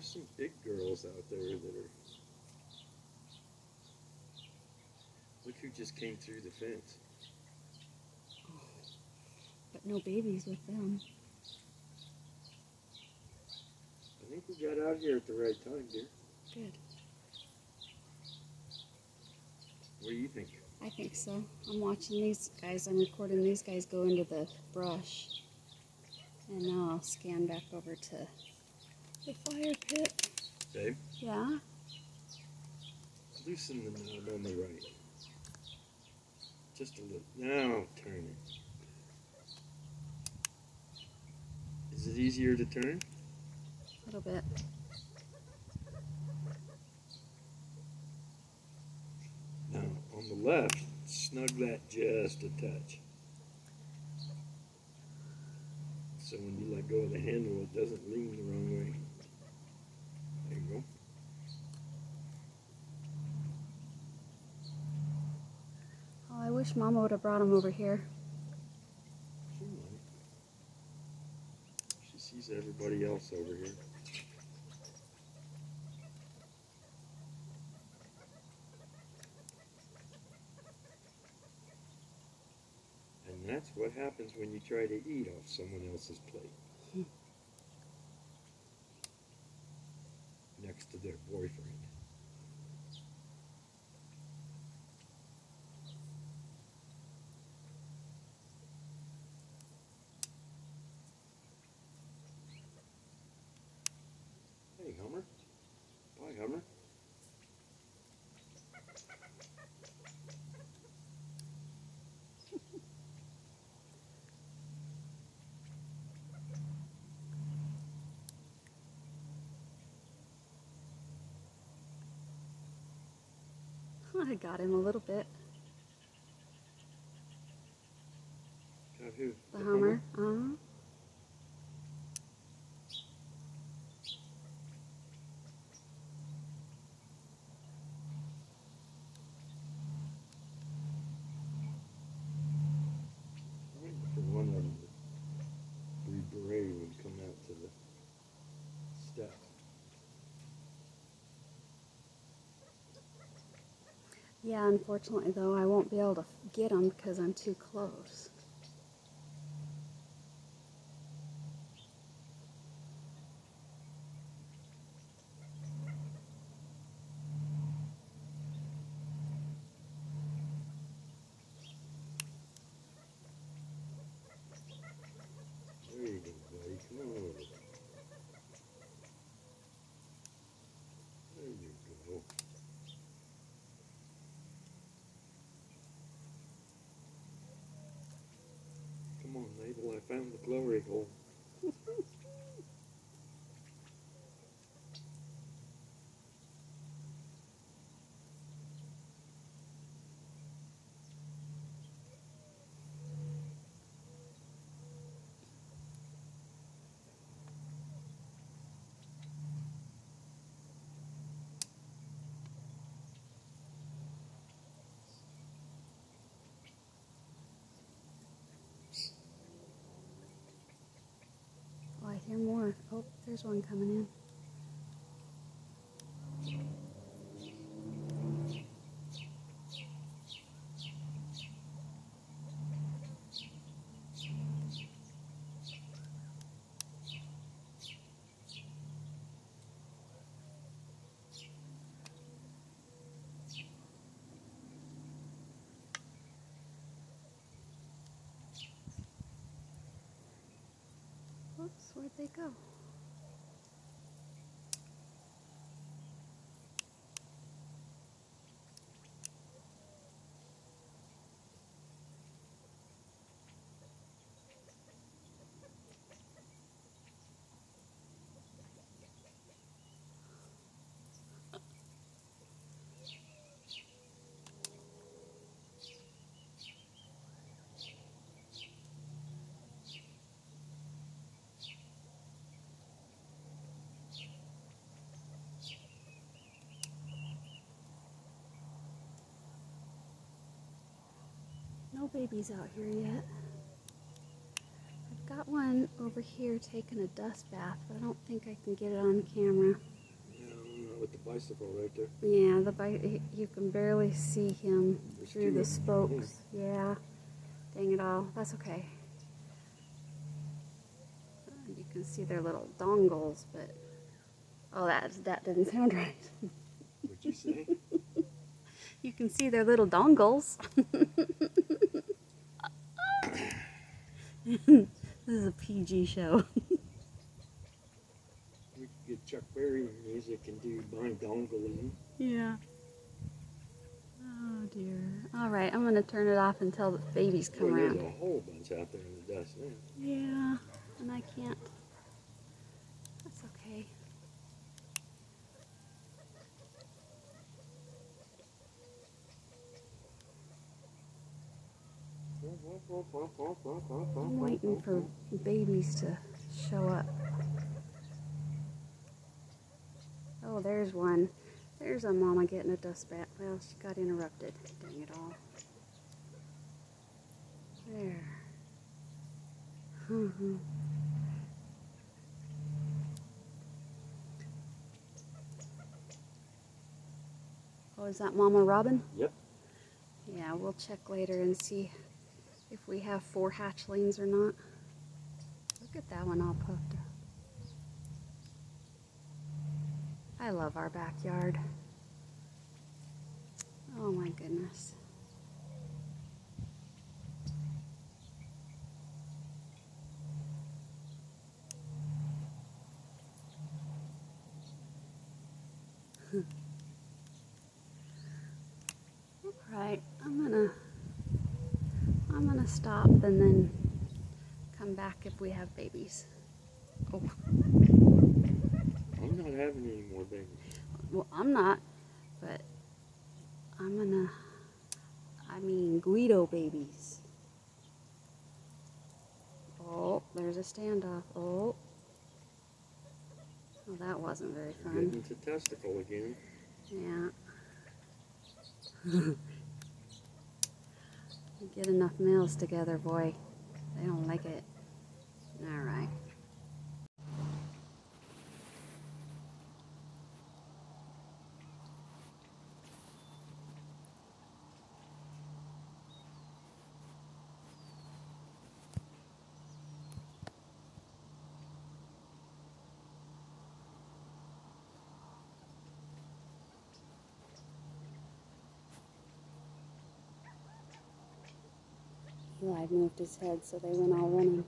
There's some big girls out there that are... Look who just came through the fence. But no babies with them. I think we got out here at the right time, dear. Good. What do you think? I think so. I'm watching these guys. I'm recording these guys go into the brush. And now I'll scan back over to the fire pit. Babe? Yeah? Loosen the knob on the right. Just a little. Now turn it. Is it easier to turn? A little bit. Now, on the left, snug that just a touch. So when you let go of the handle, it doesn't lean the wrong way. There you go. Oh, I wish Mama would have brought him over here. She might. She sees everybody else over here. And that's what happens when you try to eat off someone else's plate. Next to their boyfriend. Hey, Hummer. Bye, Hummer. I got him a little bit. Got who? The Hummer. Uh-huh. Waiting for one of them to be beret would come out to the steps. Yeah, unfortunately though, I won't be able to get him because I'm too close. There you go, buddy. Come on over. There you go. Come on, Mabel. I found the glory hole. Oh, I hear more. Oh, there's one coming in. Oops, where'd they go? No babies out here yet. I've got one over here taking a dust bath, but I don't think I can get it on camera. with the bicycle right there. Yeah, you can barely see him There's through two the of 'em. spokes. Yeah. Dang it all. That's okay. You can see their little dongles, but oh, that didn't sound right. What'd you say? You can see their little dongles. This is a PG show. We could get Chuck Berry music and do Blind Dongling. Yeah. Oh dear. All right, I'm gonna turn it off until the babies come Boy, around. there's a whole bunch out there in the dust now. Yeah, and I can't. That's okay. I'm waiting for babies to show up. Oh, there's one. There's a mama getting a dust bat. Well, she got interrupted. Dang it all. There. Oh, is that Mama Robin? Yep. Yeah, we'll check later and see if we have 4 hatchlings or not. Look at that one all puffed up. I love our backyard. Oh my goodness. Alright, I'm gonna stop and then come back if we have babies. Oh. I'm not having any more babies. Well, I'm not, but I mean Guido babies. Oh, there's a standoff. Oh. Well, that wasn't very fun. Getting to testicle again. Yeah. You get enough males together, boy. They don't like it. Alright. Eli moved his head, so they went all running.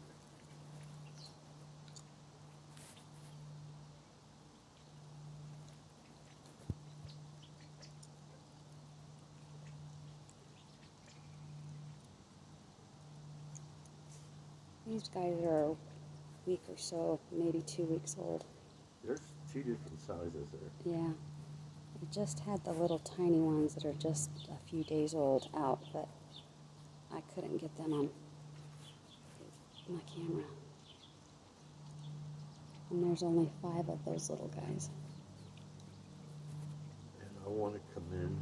These guys are a week or so, maybe 2 weeks old. There's 2 different sizes there. Yeah. We just had the little tiny ones that are just a few days old out, but I couldn't get them on my camera. And there's only 5 of those little guys. And I want to commend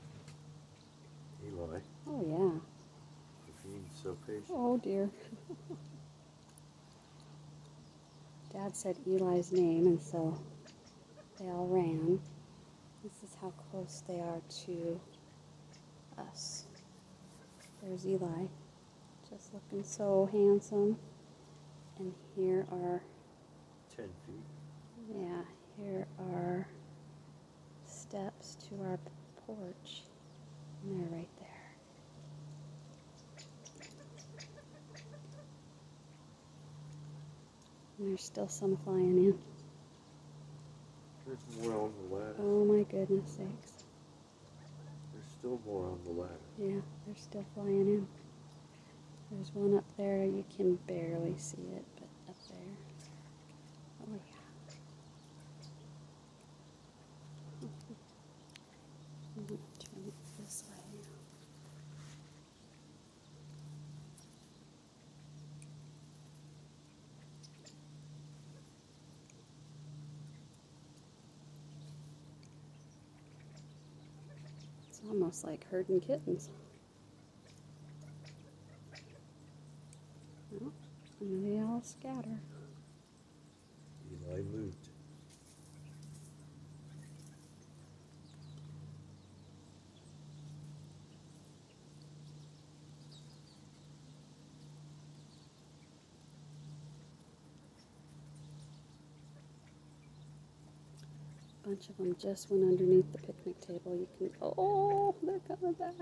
Eli Oh yeah. for being so patient. Oh dear. Dad said Eli's name, and so they all ran. This is how close they are to us. There's Eli, just looking so handsome. And here are 10 feet. Yeah, here are steps to our porch. And they're right there. And there's still some flying in. There's more on the ladder. Oh my goodness sakes. There's still more on the ladder. Yeah, they're still flying in. There's one up there. You can barely see it, but up there. Oh yeah. I'm going to turn it this way. It's almost like herding kittens. Well, and they all scatter. Eli moved. A bunch of them just went underneath the picnic table. You can, oh, they're coming back.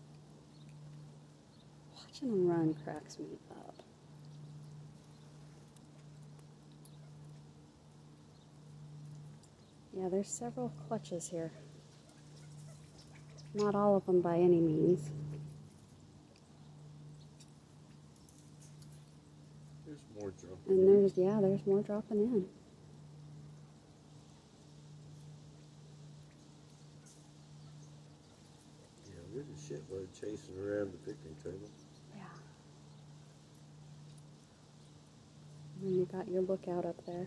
Watching them run cracks me up. Yeah, there's several clutches here. Not all of them by any means. There's more dropping And in. there's more dropping in. Yeah, there's a shitload chasing around the picnic table. Yeah. And you got your lookout up there.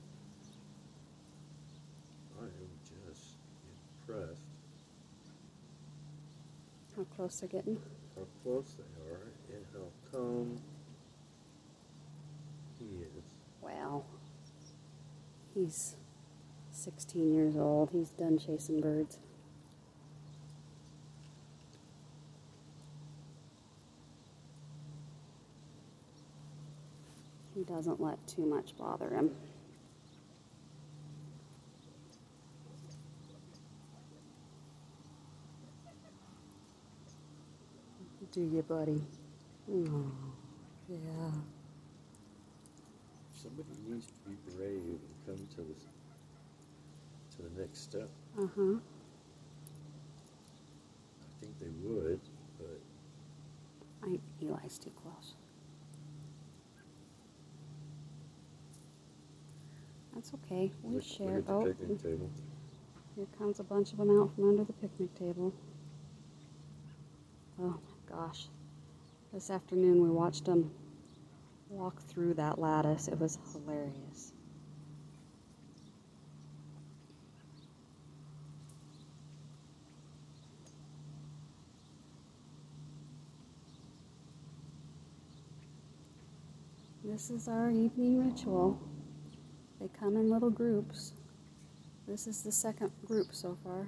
I am just impressed How close they're getting. how close they are and how calm he is. Well, he's 16 years old. He's done chasing birds. He doesn't let too much bother him. Do you, buddy? Oh, yeah. Somebody needs to be brave and come to the next step. Uh-huh. I think they would, but I think Eli's too close. That's okay. We look share. at the Oh, picnic table. here comes a bunch of them out from under the picnic table. Oh my gosh. This afternoon we watched them walk through that lattice. It was hilarious. This is our evening ritual. They come in little groups. This is the second group so far.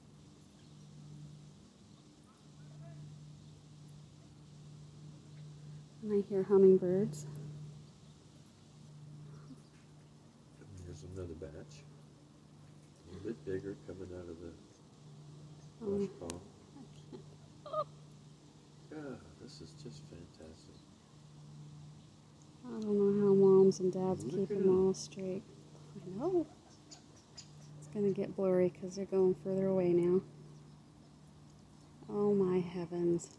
And I hear hummingbirds. And there's another batch. A little bit bigger coming out of the brush pile. God, this is just fantastic. I don't know how moms and dads Look keep at them 'em. all straight. I know. It's going to get blurry because they're going further away now. Oh my heavens.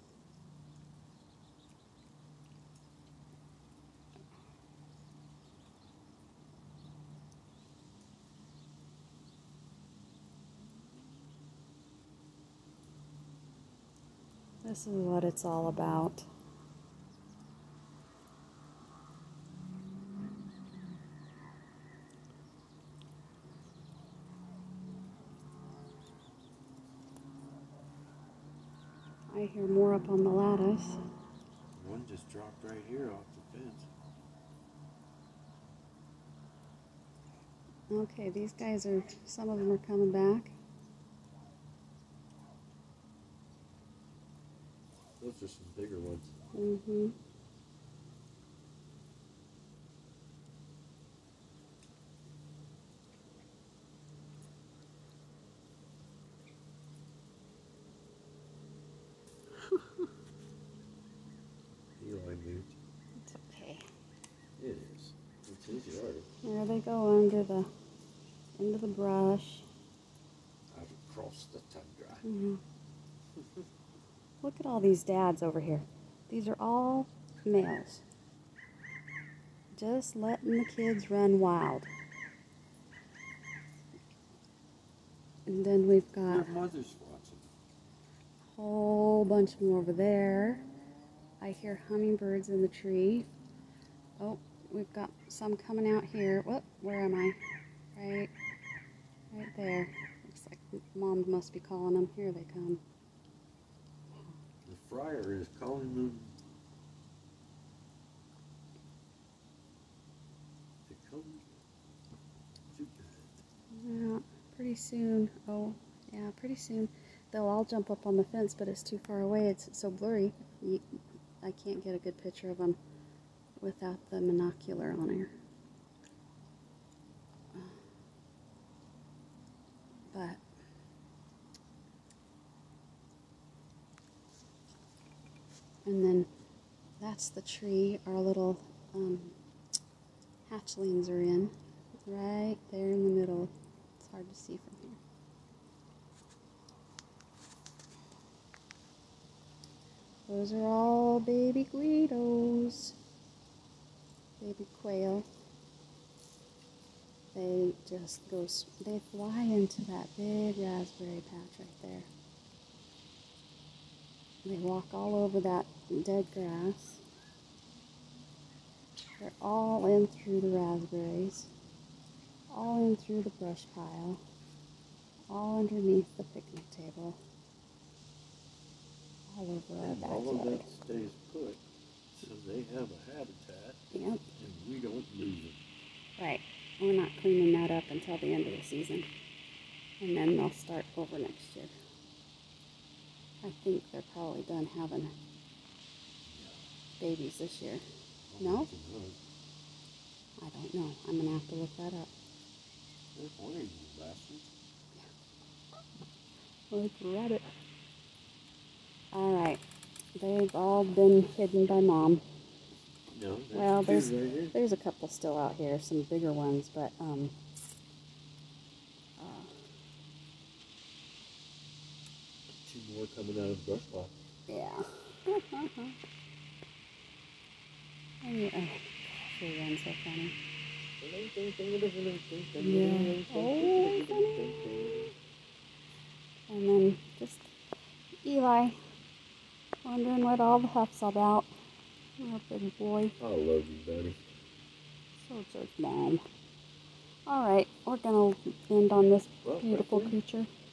This is what it's all about. I hear more up on the lattice. One just dropped right here off the fence. Okay, these guys are, some of them are coming back. Those are some bigger ones. Mm-hmm. Eli moved. It's okay. It is. It's his yard. There they go into the brush. Out across the tundra. Mm-hmm. Look at all these dads over here. These are all males. Just letting the kids run wild. And then we've got Their mother's watching. a whole bunch of them over there. I hear hummingbirds in the tree. Oh, we've got some coming out here. Whoop, where am I? Right there. Looks like Mom must be calling them. Here they come. The friar is calling them to come to bed. Yeah, pretty soon. Oh, yeah, pretty soon. They'll all jump up on the fence, but it's too far away. It's so blurry. I can't get a good picture of them without the monocular on here. And then that's the tree our little hatchlings are in. Right there in the middle. It's hard to see from here. Those are all baby Guidos. Baby quail. They just they fly into that big raspberry patch right there. They walk all over that dead grass. They're all in through the raspberries, all in through the brush pile, all underneath the picnic table, all over our And backyard. all of that stays put, so they have a habitat, Yep. and we don't lose them. Right. We're not cleaning that up until the end of the season. And then they'll start over next year. I think they're probably done having babies this year. No? I don't know. I'm going to have to look that up. There's one of you bastards. Like a rabbit. Alright. They've all been hidden by Mom. No, Well, there's two right here. there's a couple still out here, some bigger ones, but Two more coming out of the brush pile. yeah. She runs so funny. Yeah. Oh, funny. And then just Eli wondering what all the huff's about. Oh, big boy. I love you, buddy. So does Mom. Alright, we're going to end on this Well, beautiful thank you. creature.